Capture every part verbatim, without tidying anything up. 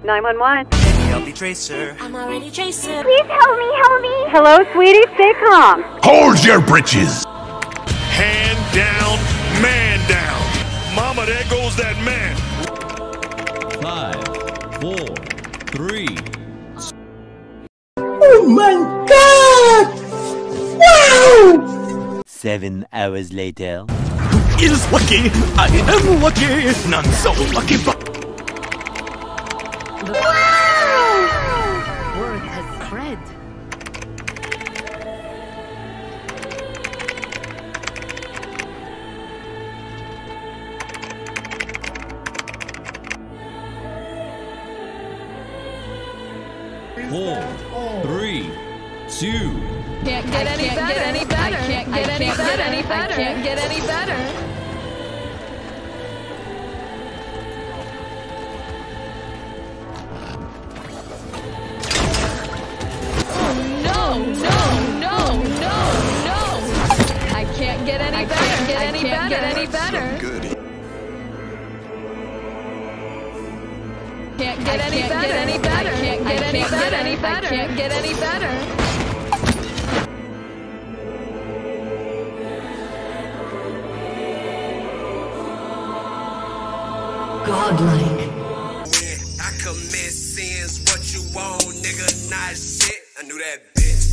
nine one one. Help me, Tracer. I'm already Tracer. Please help me, help me. Hello, sweetie, stay calm. Hold your britches. Hand down, man down. Mama, there goes that man. Five, four, three. Oh my God! Wow! Seven hours later. Who is lucky? I am lucky. None so lucky but... Wow! Word has spread. Four, three, two. Can't get any better. Any better. Can't get any better. Any better. Can't get any better. Oh no! No! No! No! No! I can't get any better. Get any better. Get any better. Can't get any better. Any better. Can't get any better. Any better. Can't get any better. Godlike. I commit sins, what you want, nigga, not shit. I knew that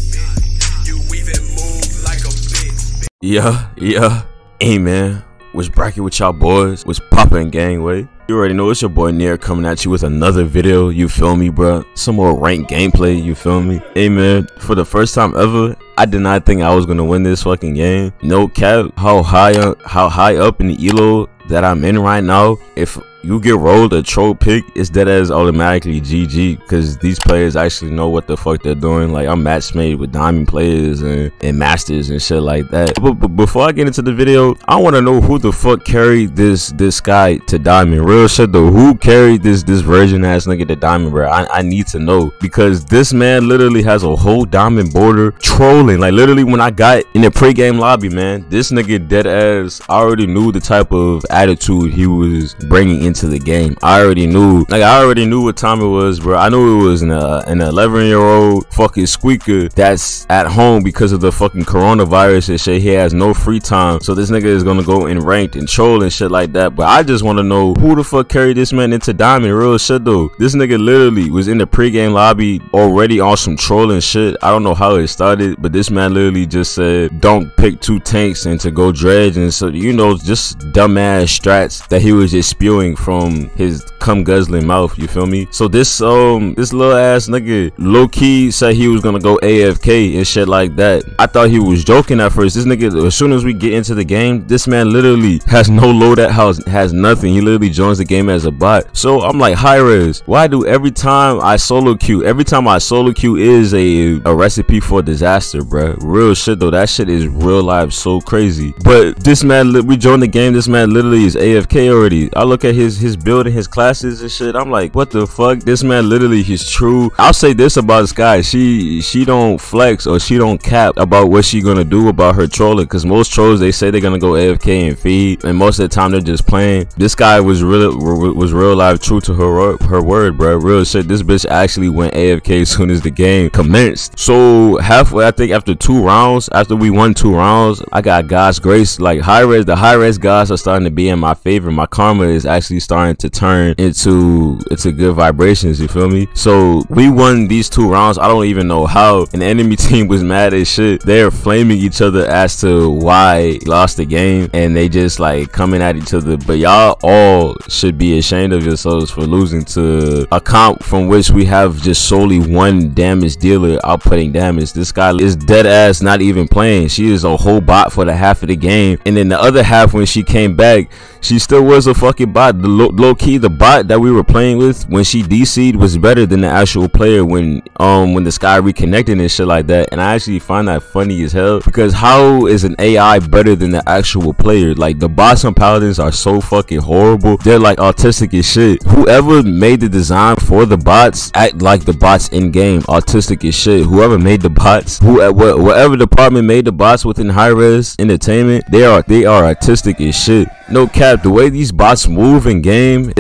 bitch. You even move like a bitch. Yeah, yeah. Hey man, what's bracket with y'all boys? What's poppin' gangway? You already know it's your boy Nair coming at you with another video, you feel me, bruh? Some more ranked gameplay, you feel me? Hey man, for the first time ever, I did not think I was gonna win this fucking game. No cap, how high up, how high up in the elo that I'm in right now, if you get rolled a troll pick, it's dead as automatically G G, because these players actually know what the fuck they're doing. Like, I'm match made with diamond players and, and masters and shit like that. But, but before I get into the video, I want to know who the fuck carried this this guy to diamond. Real shit though, who carried this this virgin ass nigga to diamond, bro? I, I need to know, because this man literally has a whole diamond border trolling. Like, literally when I got in the pre-game lobby, man, this nigga dead ass, I already knew the type of attitude he was bringing into to the game. I already knew, like I already knew what time it was, bro. I knew it was an uh, an eleven year old fucking squeaker that's at home because of the fucking coronavirus and shit. He has no free time, so this nigga is gonna go in ranked and troll and shit like that. But I just want to know who the fuck carried this man into diamond. Real shit though, this nigga literally was in the pregame lobby already on some trolling shit. I don't know how it started, but this man literally just said don't pick two tanks and to go dredge, and so, you know, just dumbass strats that he was just spewing from his cum guzzling mouth, you feel me? So this um this little ass nigga low-key said he was gonna go A F K and shit like that. I thought he was joking at first. This nigga, as soon as we get into the game, this man literally has no loadout, house has nothing. He literally joins the game as a bot. So I'm like, hi res, why do every time I solo queue, every time I solo queue is a a recipe for disaster, bruh? Real shit though, that shit is real life so crazy. But this man, we joined the game, this man literally is A F K already. I look at his his build and his classes and shit, I'm like, what the fuck? This man literally, he's true. I'll say this about Sky, she she don't flex or she don't cap about what she gonna do about her trolling, because most trolls, they say they're gonna go A F K and feed, and most of the time they're just playing. This guy was real was real life true to her her word, bro. Real shit, this bitch actually went A F K as soon as the game commenced. So halfway, I think after two rounds, after we won two rounds, I got God's grace. Like, high res, the high res guys are starting to be in my favor. My karma is actually starting to turn into into good vibrations, you feel me? So we won these two rounds. I don't even know how, and the enemy team was mad as shit. They're flaming each other as to why we lost the game, and they just like coming at each other. But y'all all should be ashamed of yourselves for losing to a comp from which we have just solely one damage dealer outputting damage. This guy is dead ass not even playing. She is a whole bot for the half of the game, and then the other half, when she came back, she still was a fucking bot. The low, low key, the bot that we were playing with when she D C'd was better than the actual player when um when the Sky reconnected and shit like that. And I actually find that funny as hell, because how is an A I better than the actual player? Like, the bots and paladins are so fucking horrible. They're like autistic as shit. Whoever made the design for the bots act like the bots in game. Autistic as shit. Whoever made the bots, who whatever department made the bots within high res entertainment, they are they are autistic as shit. No cap, the way these bots move in game is dead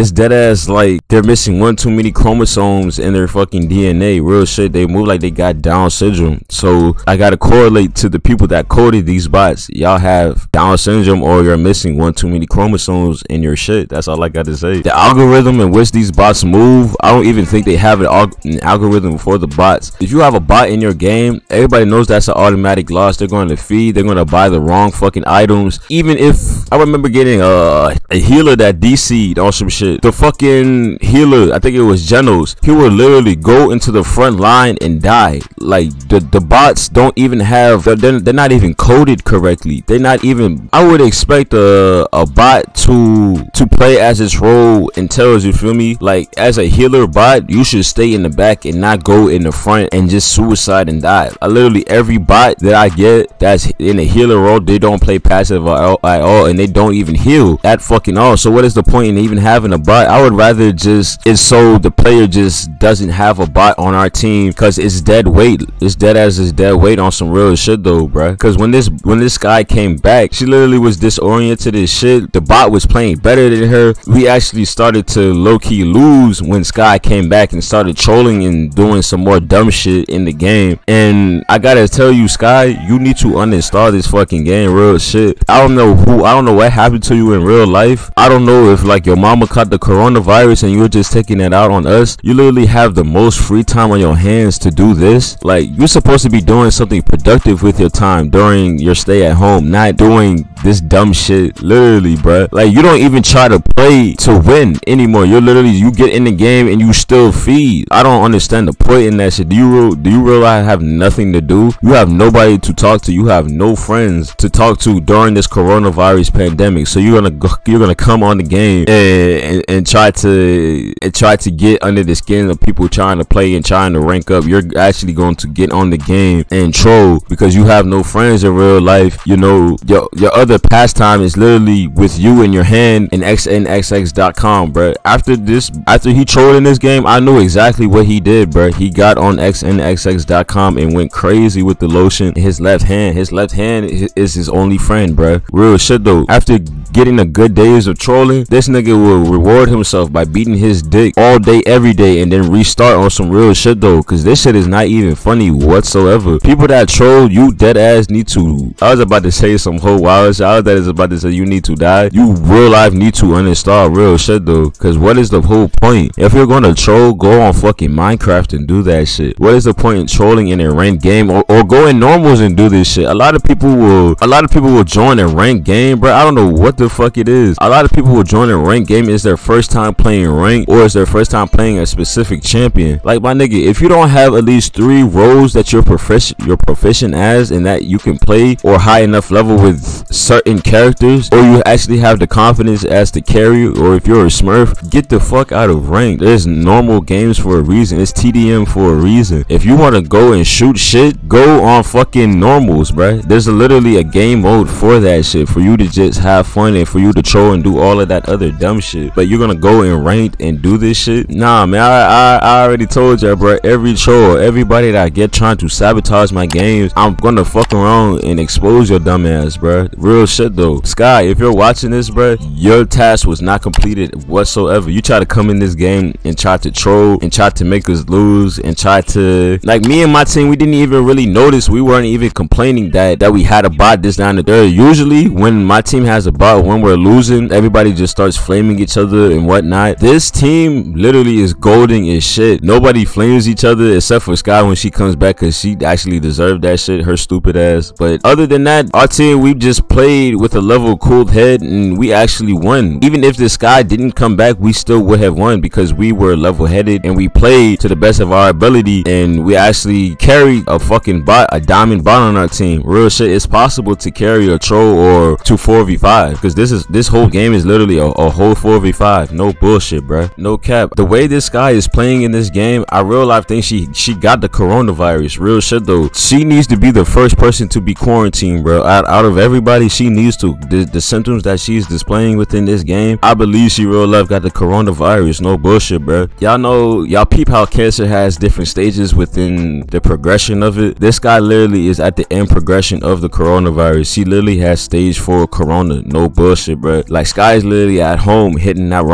ass like they're missing one too many chromosomes in their fucking D N A. Real shit. They move like they got Down syndrome. So I gotta correlate to the people that coded these bots. Y'all have Down syndrome or you're missing one too many chromosomes in your shit. That's all I gotta say. The algorithm in which these bots move, I don't even think they have an, al an algorithm for the bots. If you have a bot in your game, everybody knows that's an automatic loss. They're going to feed. They're going to buy the wrong fucking items. Even if I remember getting a, a healer that D C'd on some shit. The fucking healer, I think it was Genos, he would literally go into the front line and die. Like the the bots don't even have. They're, they're not even coded correctly. They're not even. I would expect a a bot to to play as its role and tells, you feel me? Like as a healer bot, you should stay in the back and not go in the front and just suicide and die. I literally every bot that I get that's in a healer role, they don't play passive at all, at all and they don't even heal at fucking all. So what is the point in even having a bot? I would rather just it's so the player just doesn't have a bot on our team because it's dead weight. It's dead as it's dead weight on some real shit though, bruh. Because when this when this guy came back, she literally was disoriented as shit. The bot was playing better than her. We actually started to low-key lose when Sky came back and started trolling and doing some more dumb shit in the game. And I gotta tell you, Sky, you need to uninstall this fucking game. Real shit. I don't know who I don't know what happened to you in real life. I don't know if like your mama caught the coronavirus and you're just taking it out on us. You literally have the most free time on your hands to do this. Like you're supposed to be doing something productive with your time during your stay at home, not doing this dumb shit. Literally, bruh. Like you don't even try to play to win anymore. You're literally you get in the game and you still feed. I don't understand the point in that shit. Do you real, do you realize I have nothing to do? You have nobody to talk to. You have no friends to talk to during this coronavirus pandemic. So you're gonna go, you're gonna come on the game and, and and try to and try to get under the skin of people trying to play and trying to rank up. You're actually going to get on the game and troll because you have no friends in real life. You know your your other pastime is literally with you in your hand in X N X X dot com, bro. After this, after he trolled in this game, I knew exactly what he did, bro. He got on X N X X dot com and went crazy with the lotion. His left hand, his left hand is his only friend, bro. Real shit though. After getting a good days of trolling, this nigga will reward himself by beating his dick all day, every day, and then restart on some real shit though. Cause this shit is not even funny whatsoever. People that troll, you dead ass need to. I was about to say some whole wild shit. I was that is about to say you need to die. You real life need to uninstall real shit though. Cause what is the whole point? If you're gonna troll, go on fucking Minecraft and do that shit. What is the point in trolling in a ranked game or, or go in normals and do this shit? A lot of people will a lot of people will join a ranked game, bro. I don't know what the fuck it is. A lot of people will join a ranked game. Is their first time playing ranked or is their first time playing a specific champion. Like my nigga, if you don't have at least three roles that you're proficient you're proficient as and that you can play or high enough level with certain characters, or you actually have the confidence as to carry, or if you're a smurf, get the fuck out of ranked. There's normal games for a reason. It's T D M for a reason. If you want to go and shoot shit, go on fucking normals, bruh. There's a, literally a game mode for that shit, for you to just have fun and for you to troll and do all of that other dumb shit. But you're gonna go in ranked and do this shit? Nah, man. I I, I already told you, bruh. Every troll, everybody that I get trying to sabotage my games, I'm gonna fuck around and expose your dumb ass, bruh. Real shit though. Sky, if you're watching this, bruh, your task was not completed whatsoever. You try to come in this game and try to troll and try to make us lose and try to, like, me and my team, we didn't even really notice. We weren't even complaining that that we had a bot this down the third. Usually when my team has a bot, when we're losing, everybody just starts flaming each other and whatnot. This team literally is golden as shit. Nobody flames each other except for Sky when she comes back, because she actually deserved that shit, her stupid ass. But other than that, our team, we just played with a level cooled head and we actually won. Even if this guy didn't come back, we still would have won because we were level headed and we played to the best of our ability, and we actually carried a fucking bot, a diamond bot on our team. Real shit. It's possible to carry a troll or to four v five, because this is this whole game is literally a, a whole four v five. No bullshit, bruh. No cap. The way this guy is playing in this game, I real life think she she got the coronavirus. Real shit though. She needs to be the first person to be quarantined, bro. Out, out of everybody, she needs to. The, the symptoms that she's displaying within this game, I believe she real life got the coronavirus. No bullshit, bro. Y'all know, y'all peep how cancer has different stages within the progression of it. This guy literally is at the end progression of the coronavirus. She literally has stage four corona. No bullshit, bro. Like, Sky's literally at home hitting that Rona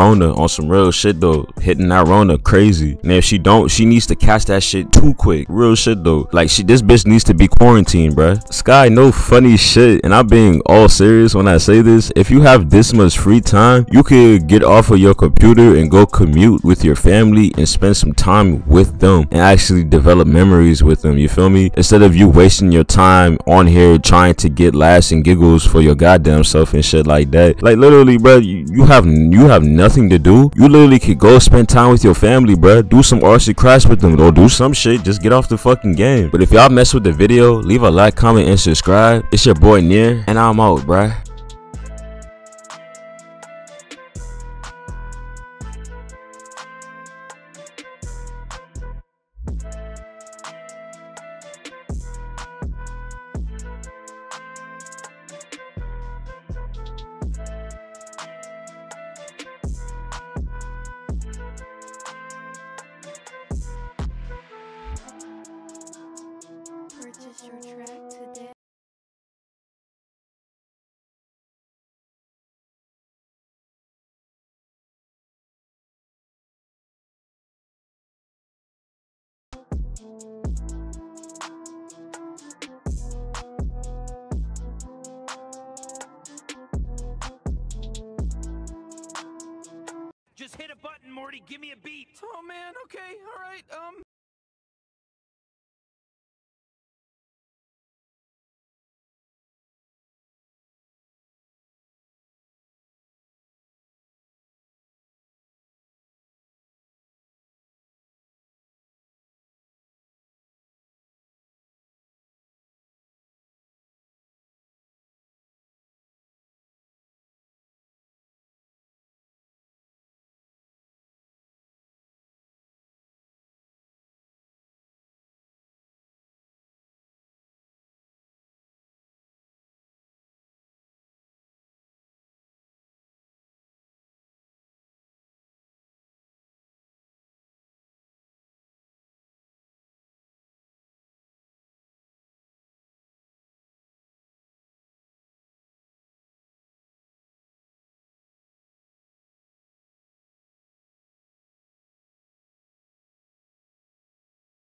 Rona on some real shit though. Hitting that Rona crazy. And if she don't, she needs to catch that shit too quick. Real shit though. Like she, this bitch needs to be quarantined, bruh. Sky, no funny shit. And I'm being all serious when I say this. If you have this much free time, you could get off of your computer and go commute with your family and spend some time with them and actually develop memories with them. You feel me? Instead of you wasting your time on here trying to get laughs and giggles for your goddamn self and shit like that. Like literally, bro, you, you have you have nothing to do. You literally could go spend time with your family, bro. Do some arts and crafts with them, or do some shit. Just get off the fucking game. But if y'all mess with the video, leave a like, comment, and subscribe. It's your boy Near, and I'm out, bruh. Purchase your track today. Just hit a button, Morty. Give me a beat. Oh man, okay, all right. Um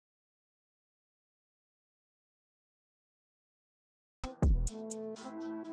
Thank you.